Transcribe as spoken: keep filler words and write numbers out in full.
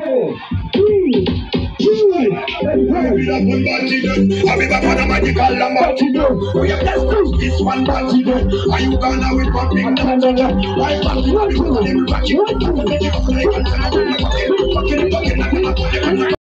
four, three, two, and one. I'll be back on a magical number. We have just pushed this one party. Are you gonna with pumping? Why party? Why party?